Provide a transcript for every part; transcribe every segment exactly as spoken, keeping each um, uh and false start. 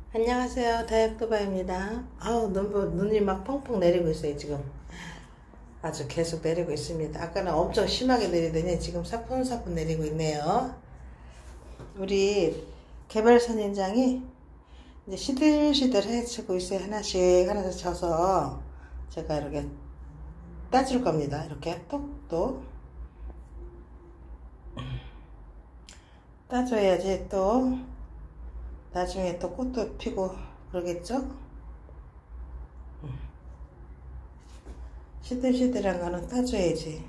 안녕하세요. 다육도바입니다. 아우, 눈, 눈이 막 펑펑 내리고 있어요, 지금. 아주 계속 내리고 있습니다. 아까는 엄청 심하게 내리더니 지금 사뿐사뿐 내리고 있네요. 우리 개발선인장이 이제 시들시들 해치고 있어요. 하나씩, 하나씩 쳐서 제가 이렇게 따줄 겁니다. 이렇게 톡톡. 따줘야지 또 나중에 또 꽃도 피고 그러겠죠? 시들시들한 거는 따줘야지.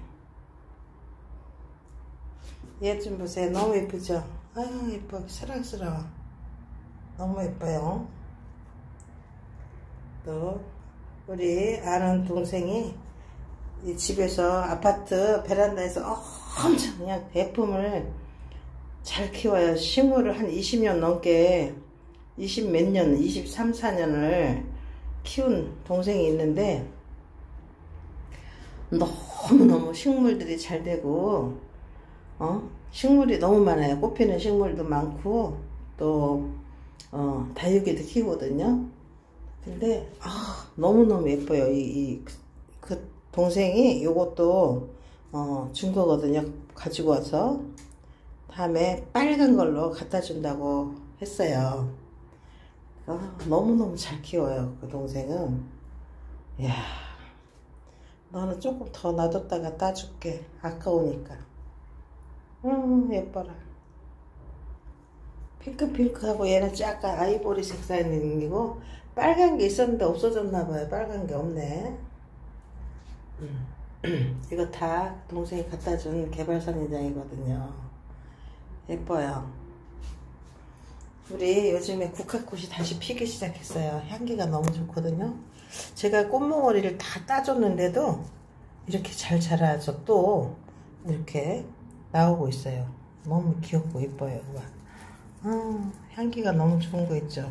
얘 좀 보세요. 너무 예쁘죠? 아유, 예뻐. 사랑스러워. 너무 예뻐요. 또 우리 아는 동생이 이 집에서 아파트 베란다에서 엄청 그냥 대품을 잘 키워요. 식물을 한 이십 년 넘게 이십 몇 년, 이십삼, 사 년을 키운 동생이 있는데 너무너무 식물들이 잘 되고 어? 식물이 너무 많아요. 꽃피는 식물도 많고 또 어, 다육이도 키우거든요. 근데 아, 너무너무 예뻐요. 이, 이, 그 동생이 요것도 어, 준 거거든요. 가지고 와서 다음에 빨간 걸로 갖다 준다고 했어요. 아, 너무너무 잘 키워요. 그 동생은. 이야, 너는 조금 더 놔뒀다가 따줄게. 아까우니까. 음, 예뻐라. 핑크핑크하고 얘는 약간 아이보리 색상이고 빨간 게 있었는데 없어졌나봐요. 빨간 게 없네. 음. 이거 다 동생이 갖다 준 개발선인장이거든요. 예뻐요. 우리 요즘에 국화꽃이 다시 피기 시작했어요. 향기가 너무 좋거든요. 제가 꽃몽오리를 다 따줬는데도 이렇게 잘 자라서 또 이렇게 나오고 있어요. 너무 귀엽고 예뻐요. 아, 향기가 너무 좋은 거 있죠.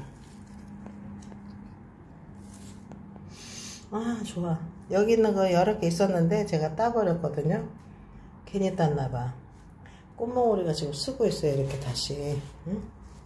아, 좋아. 여기 있는 거 여러 개 있었는데 제가 따버렸거든요. 괜히 땄나봐. 꽃몽오리가 지금 쓰고 있어요. 이렇게 다시. 응?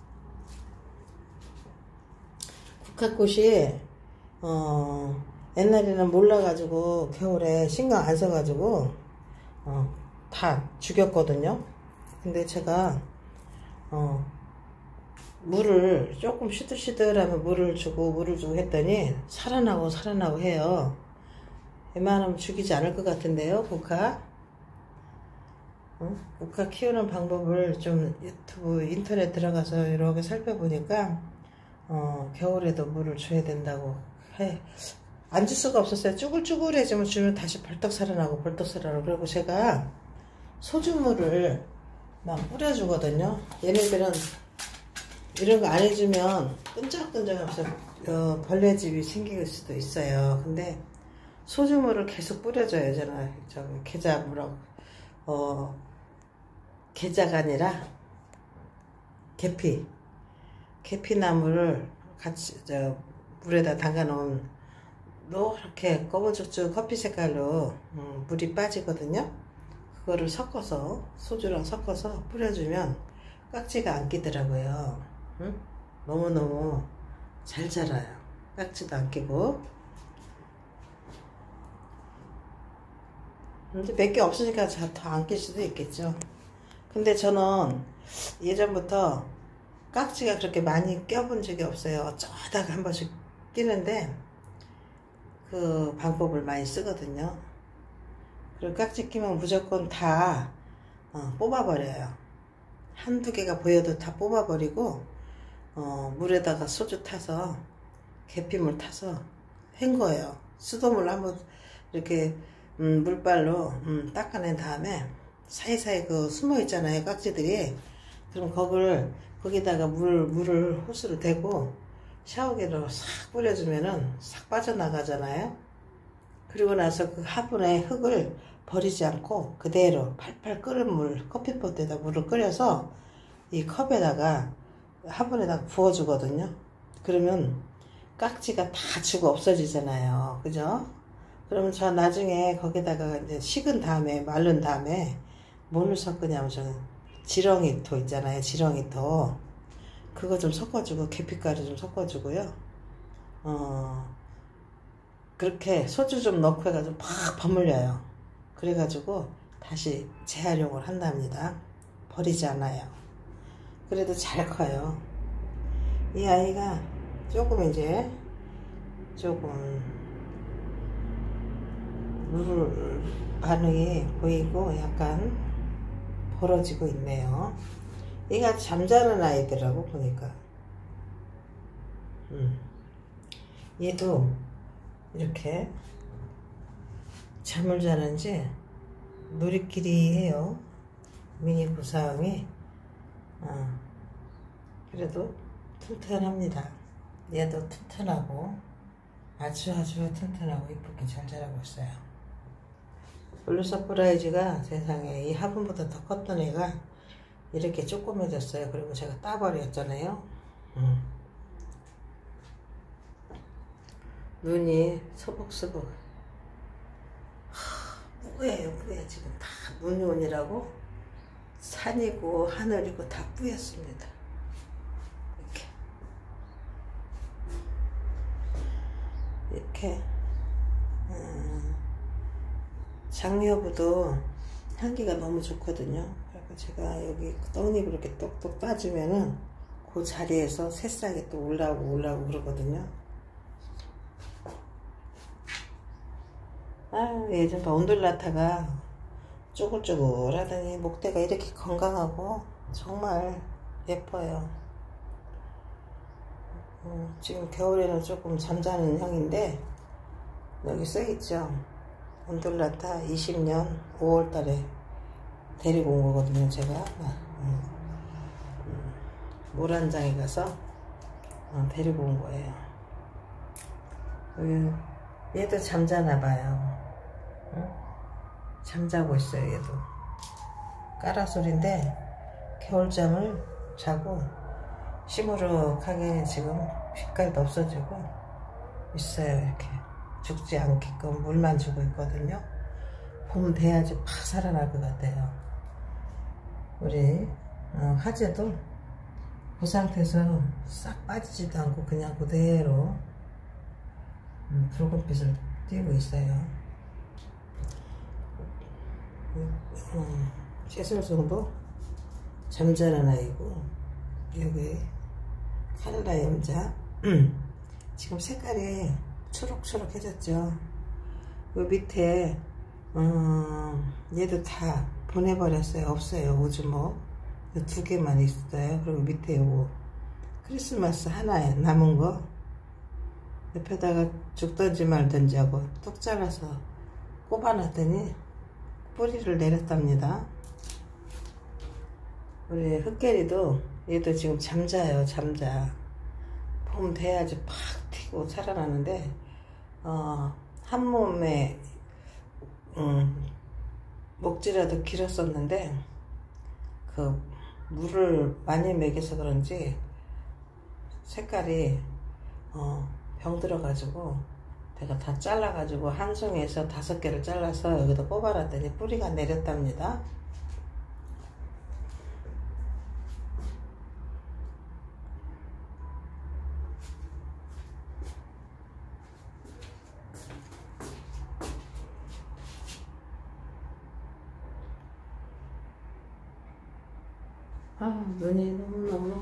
국화꽃이 어, 옛날에는 몰라가지고 겨울에 신경 안 써가지고 어, 다 죽였거든요. 근데 제가 어, 물을 조금 시들시들하면 물을 주고 물을 주고 했더니 살아나고 살아나고 해요. 웬만하면 죽이지 않을 것 같은데요. 국화 어? 국화 키우는 방법을 좀 유튜브 인터넷 들어가서 이렇게 살펴보니까 어, 겨울에도 물을 줘야 된다고 해. 안 줄 수가 없었어요. 쭈글쭈글해지면 주면 다시 벌떡 살아나고 벌떡 살아나고. 그리고 제가 소주물을 막 뿌려주거든요. 얘네들은 이런 거 안 해주면 끈적끈적하면서 어, 벌레집이 생길 수도 있어요. 근데 소주물을 계속 뿌려줘요. 저는 저기 계자물하고 어, 계자가 아니라 계피 계피나무를 같이 저 물에다 담가 놓은 노랗게 검은죽죽 커피 색깔로 음, 물이 빠지거든요. 그거를 섞어서 소주랑 섞어서 뿌려주면 깍지가 안 끼더라고요. 응? 너무너무 잘 자라요. 깍지도 안 끼고. 근데 몇 개 없으니까 더 안 낄 수도 있겠죠. 근데 저는 예전부터 깍지가 그렇게 많이 껴본 적이 없어요. 어쩌다가 한 번씩 끼는데 그 방법을 많이 쓰거든요. 그리고 깍지 끼면 무조건 다 어, 뽑아버려요. 한두 개가 보여도 다 뽑아버리고 어, 물에다가 소주 타서 계피물 타서 헹궈요. 수돗물 한번 이렇게 음, 물발로 음, 닦아낸 다음에 사이사이 그 숨어 있잖아요. 깍지들이. 그럼 거기를 거기다가 물, 물을 호스를 대고 샤워기로 싹 뿌려주면은 싹 빠져나가잖아요. 그리고 나서 그 화분에 흙을 버리지 않고 그대로 팔팔 끓은 물, 커피포트에다 물을 끓여서 이 컵에다가 화분에다가 부어주거든요. 그러면 깍지가 다 죽어 없어지잖아요. 그죠? 그러면 저 나중에 거기다가 이제 식은 다음에, 마른 다음에 뭘로 섞으냐면 저는 지렁이토 있잖아요. 지렁이토. 그거 좀 섞어주고 계피가루 좀 섞어주고요. 어 그렇게 소주 좀 넣고 해가지고 팍 버물려요. 그래가지고 다시 재활용을 한답니다. 버리지 않아요. 그래도 잘 커요. 이 아이가 조금 이제 조금 물 반응이 보이고 약간 벌어지고 있네요. 얘가 잠자는 아이더라고 보니까. 음. 얘도 이렇게 잠을 자는지 놀이끼리 해요. 미니 구상이. 어. 그래도 튼튼합니다. 얘도 튼튼하고 아주 아주 튼튼하고 이쁘게 잘 자라고 있어요. 블루 서프라이즈가 세상에 이 화분보다 더 컸던 애가 이렇게 조그매졌어요. 그리고 제가 따버렸잖아요. 음. 눈이 서벅서벅 뿌예요. 뿌예. 지금 다 눈이 오니라고 산이고 하늘이고 다 뿌였습니다. 이렇게 이렇게 음, 장미여부도 향기가 너무 좋거든요. 그래서 제가 여기 떡잎을 이렇게 똑똑 따주면은 그 자리에서 새싹이 또 올라오고 올라오고 그러거든요. 아, 예전 봐 온돌라타가 쪼글쪼글 하더니 목대가 이렇게 건강하고 정말 예뻐요. 음, 지금 겨울에는 조금 잠자는 형인데 여기 써있죠. 온돌라타 이십 년 오월 달에 데리고 온 거거든요. 제가 음, 음, 모란장에 가서 어, 데리고 온 거예요. 여기 얘도 잠자나 봐요. 응? 잠자고 있어요. 얘도 까라솔인데 겨울잠을 자고 시무룩하게 지금 빛깔도 없어지고 있어요. 이렇게 죽지 않게끔 물만 주고 있거든요. 봄 돼야지 팍 살아날 것 같아요. 우리 어, 화재도 그 상태에서 싹 빠지지도 않고 그냥 그대로 음, 붉은빛을 띄고 있어요. 음, 채술송도 잠자는 아이고 여기 카를라 염자 지금 색깔이 초록초록해졌죠. 그 밑에 음, 얘도 다 보내버렸어요. 없어요. 오즈모 두 개만 있어요. 그리고 밑에 요거 크리스마스 하나 남은 거 옆에다가 죽든지 말든지 하고 뚝 잘라서 꼽아놨더니 뿌리를 내렸답니다. 우리 흑개리도 얘도 지금 잠자요. 잠자. 봄 돼야지 팍 튀고 살아나는데 어, 한 몸에 음, 목지라도 길었었는데 그 물을 많이 먹여서 그런지 색깔이 어, 병들어 가지고 내가 다 잘라 가지고 한 송이에서 다섯 개를 잘라서 여기다 뽑아놨더니 뿌리가 내렸답니다. 아, 눈이 너무너무.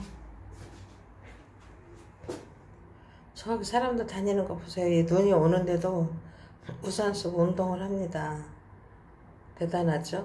저기 사람들 다니는 거 보세요. 이 눈이 오는데도 우산 쓰고 운동을 합니다. 대단하죠?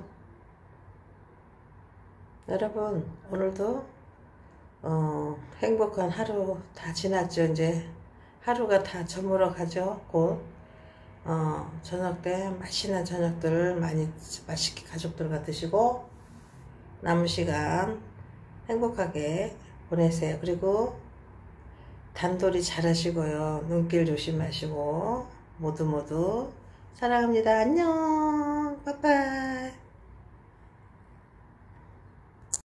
여러분, 오늘도 어, 행복한 하루 다 지났죠. 이제 하루가 다 저물어 가죠. 곧 어, 저녁 때 맛있는 저녁들 많이 맛있게 가족들과 드시고 남은 시간 행복하게 보내세요. 그리고 단돌이 잘하시고요. 눈길 조심하시고 모두 모두 사랑합니다. 안녕. 빠빠이.